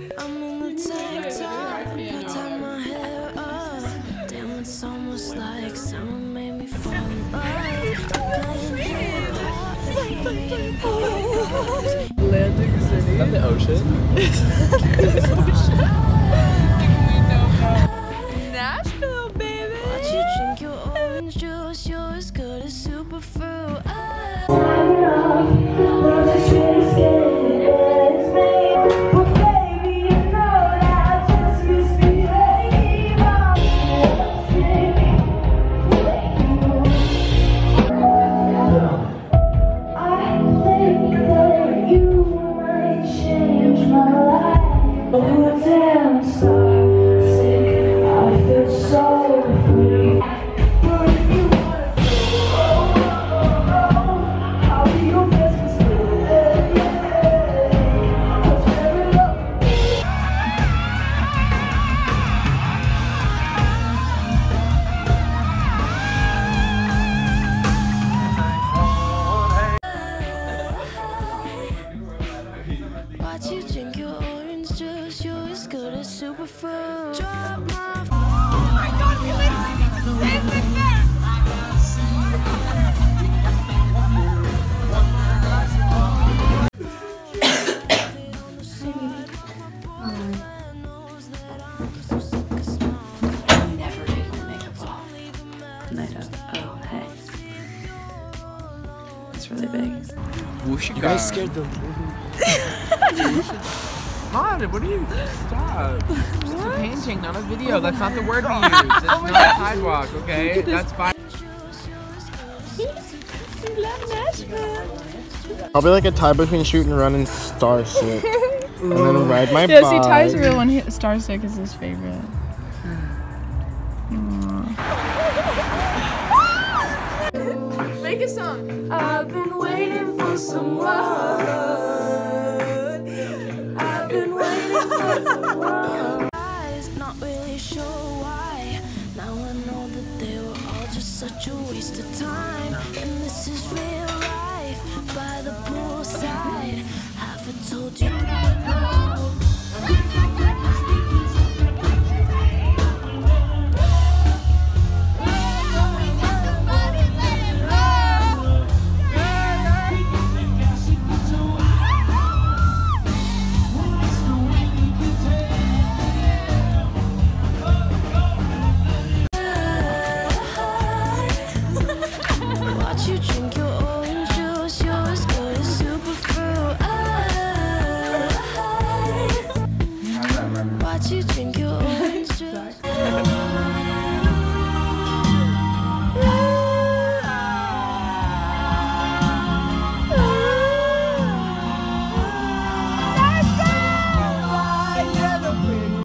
I'm in the tank top, I tie my hair up. Damn, it's almost like summer made me fall in love. Playing hip hop, Atlantic City. Is that the ocean? Nashville, baby. Watch you drink your orange juice, you're as good as superfruit. Watch you drink your orange juice, you're as good as superfruit. Drop my Oh my god, we literally need to save this there! Never take the makeup off. And I don't. Oh, hey. It's really big. You guys scared them. God, what are you? Stop. It's a painting, not a video. That's not the word we use. It's not a sidewalk, okay? That's fine. I'll be like a tie between shoot and run and star sick. And then ride my bike. Yeah, see, Ty's real one. Starsick is his favorite. Make a song. I've been waiting for someone. I've been waiting for someone. Not really sure why. Now I know that they were all just such a waste of time. And this is real life by the poolside. Have I told you? Watch you drink your orange juice, you're as good as superfruit. Watch you drink